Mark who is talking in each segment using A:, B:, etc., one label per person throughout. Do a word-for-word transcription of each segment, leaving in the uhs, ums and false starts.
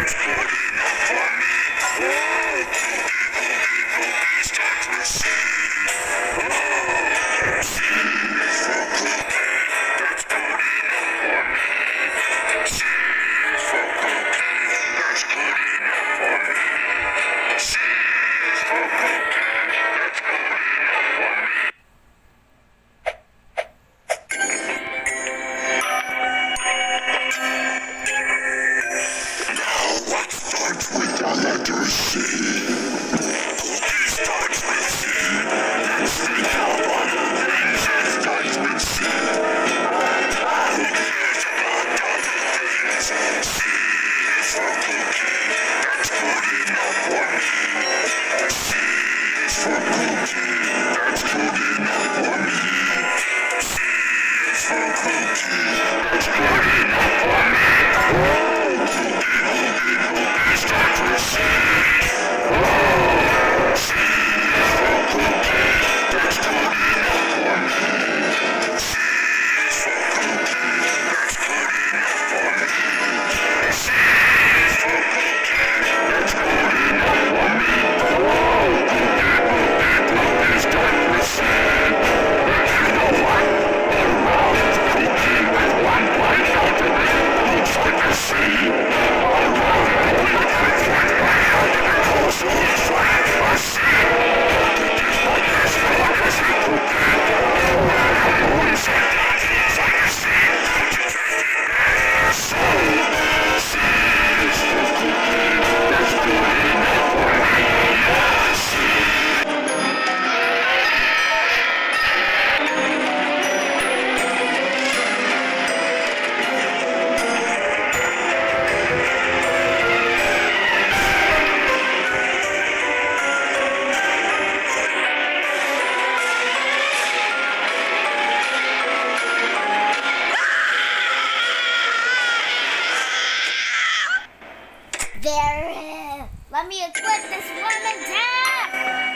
A: There. Let me equip this woman down.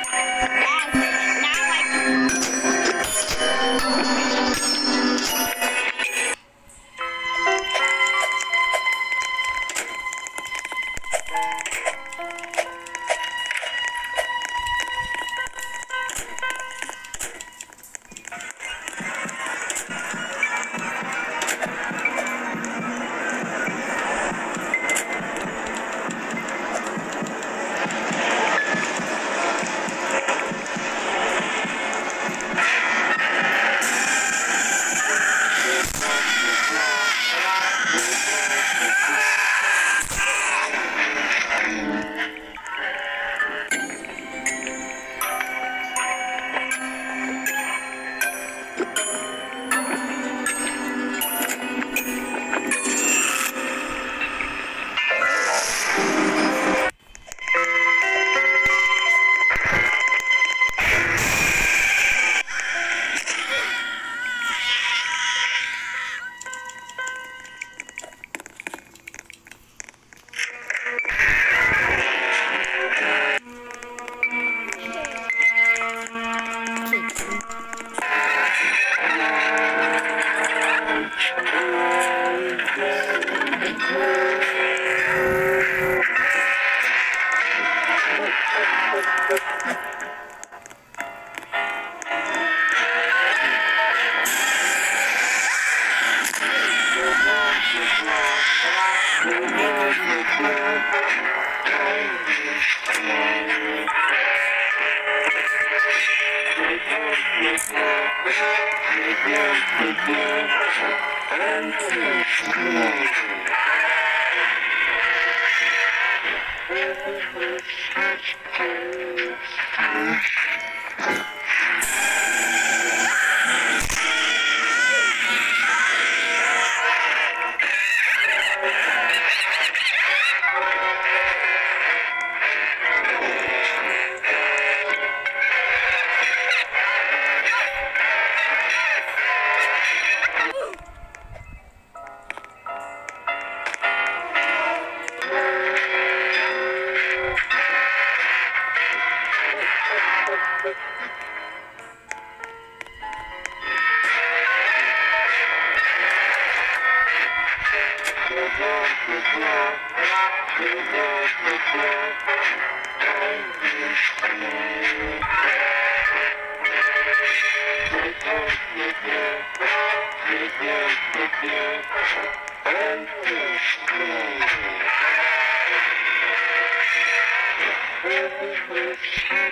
A: Yes. Now I
B: Thank you.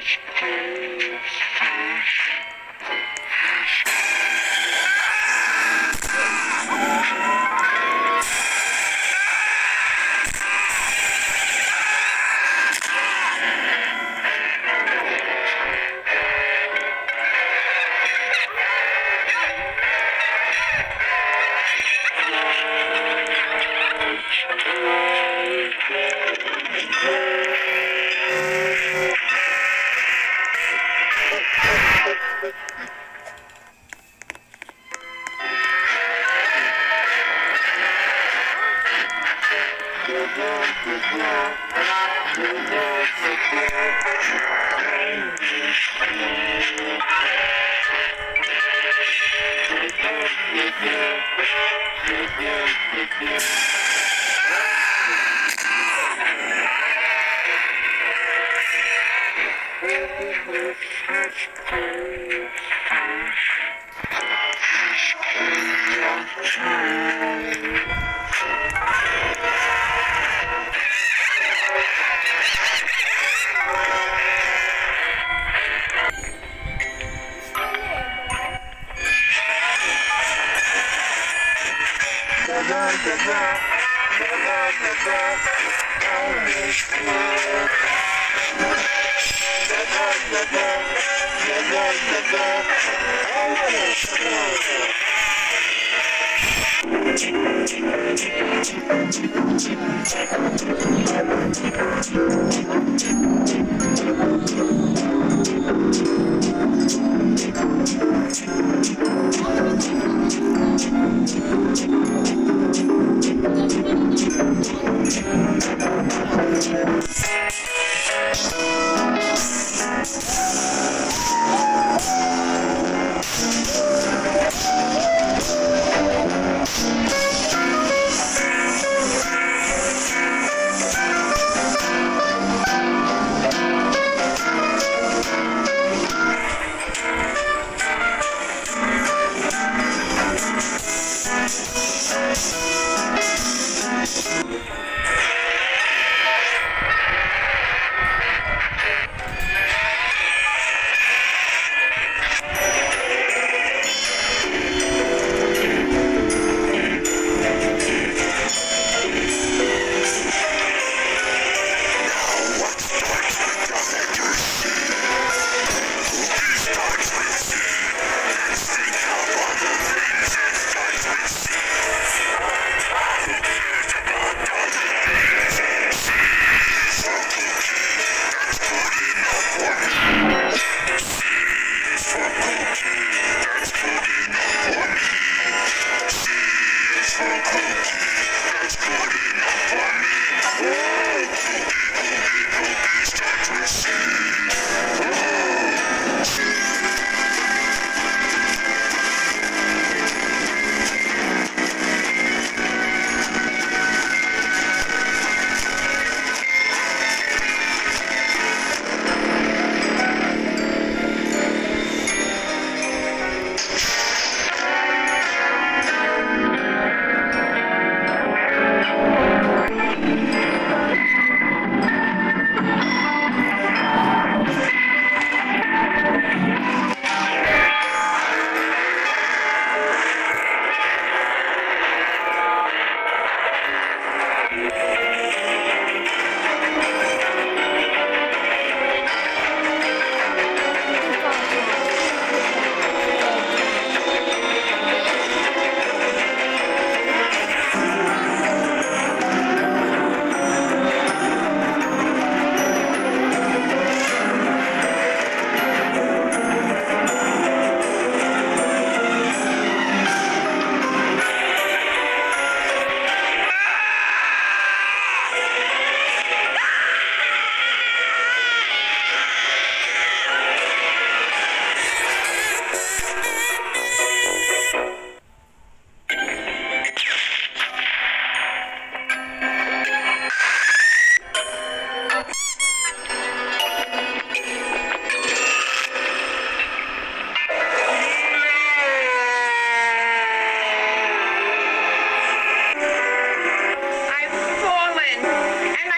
B: I've fallen, and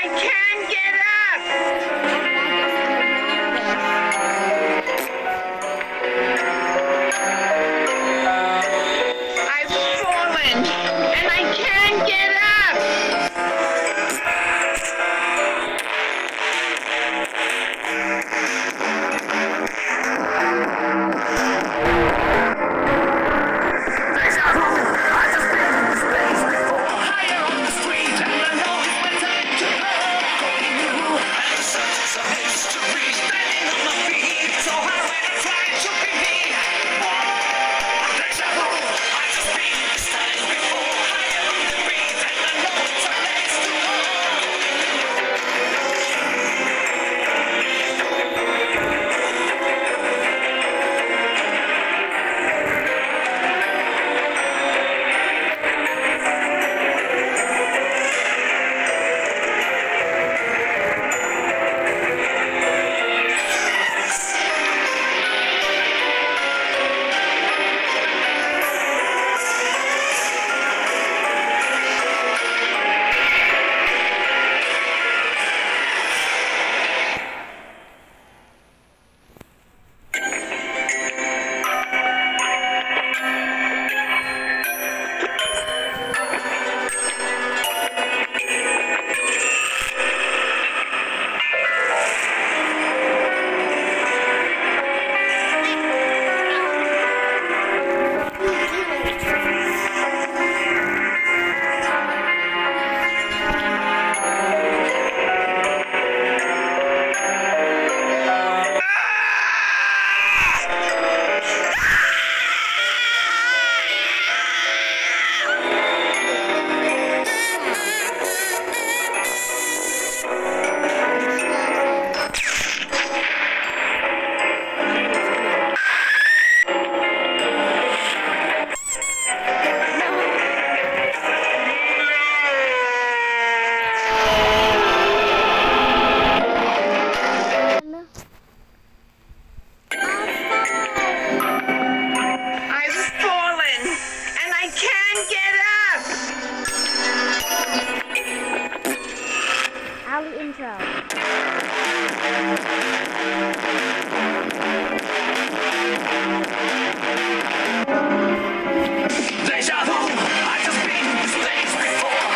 A: Ali intro.
B: Deja vu, I just been these days before.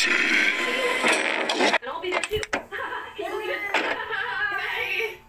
C: And I'll be there too. Can you believe it? Hey.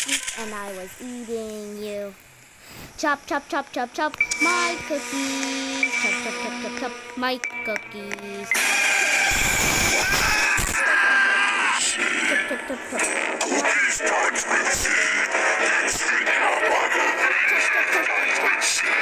A: cookies and I was eating you. Chop, chop, chop, chop, chop, my cookies. Chop, chop, chop, chop, chop, my cookies. Chop, chop, chop, chop.
B: Cookies starts with C. Let's think about it. Starts with C.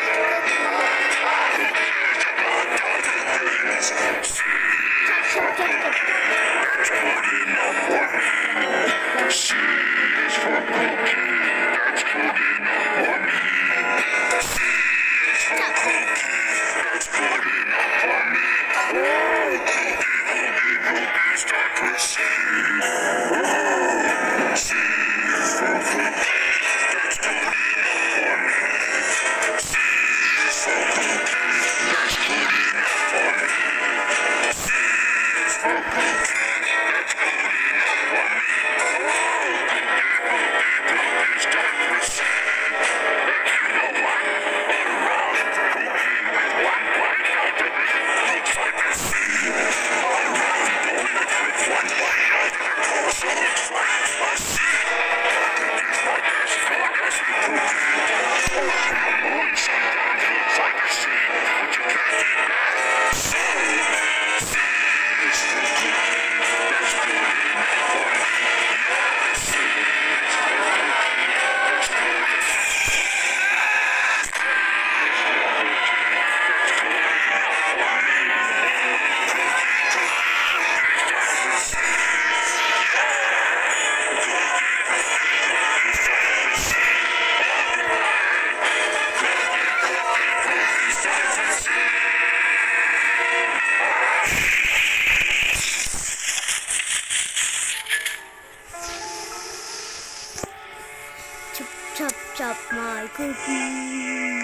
A: Chop, chop, chop, chop.
B: That's good enough for me. C is for cookie. That's good enough for me. C is for cookie. That's good enough for me. Cookie, cookie, cookie starts with C. C is for cookie. That's good enough for me. C is for cookie. That's good enough for me. C is for cookie. That's good enough for me. Cookie starts with C. But you know what? A round cookie with one bite out of it looks like a C. A round donut with one bite out of it also looks like a C. Cookies not as good as a cookie. The moon sometimes looks like a C, but you can't eat that. C. C is for cookie. That's good enough for me. Yeah, C is for cookie. That's good enough.
A: Chop, chop, chop, my cookies.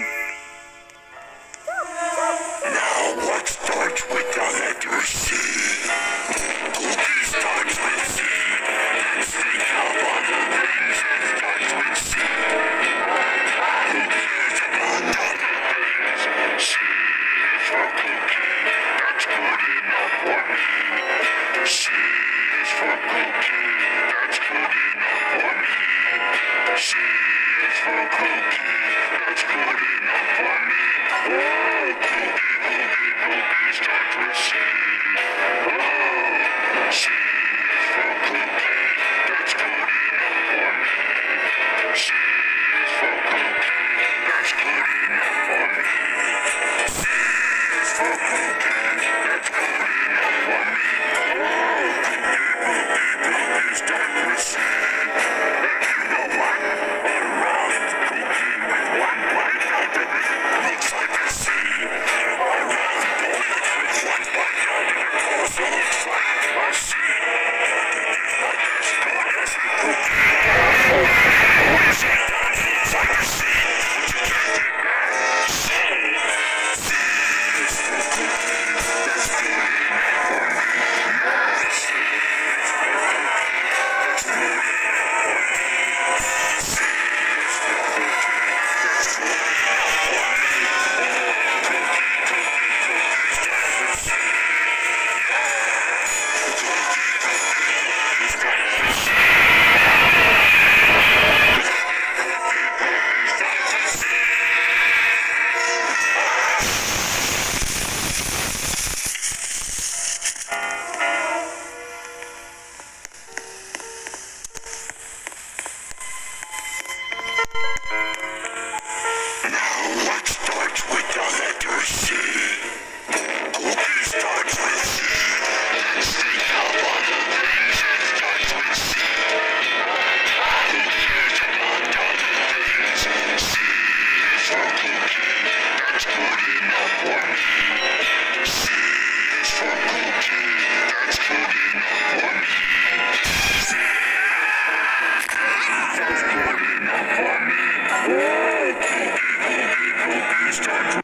B: Now what starts with the letter C? Cookie starts with C. Let's think of other things that starts with C. Who cares about other things? C is for cookie. That's good enough for me. C is for cookie. That's good enough for me. C is for cookie. That's good enough for me. Oh, cookie, cookie, cookie starts with C. Oh, C is for cookie. That's good enough for me. C is for cookie. That's good enough for me. C is for cookie. That's good enough for me. Oh, cookie, cookie, cookie starts with C. But you know what? A round cookie with one bite out of it looks like a C. A round donut with one bite out of it also looks like a C. Cookies not as good as a cookie. Sometimes looks like a C, but you can't eat that. C. C is for cookie. That's good enough for me. Yeah, C is for cookie. That's good enough for me. C is for cookie. That's good enough for me. Oh, cookie, cookie, cookie starts with C. Yeah. Cookie, cookie, cookie starts with C. Cookie, cookie starts with C. Now what starts with the letter C? Cookie starts with C. Let's think of other things that starts with C. Who cares about other things? C is for cookie. That's good enough for me. C is for cookie. That's good enough for me. C. That's good enough for me. Oh, cookie, cookie, cookie starts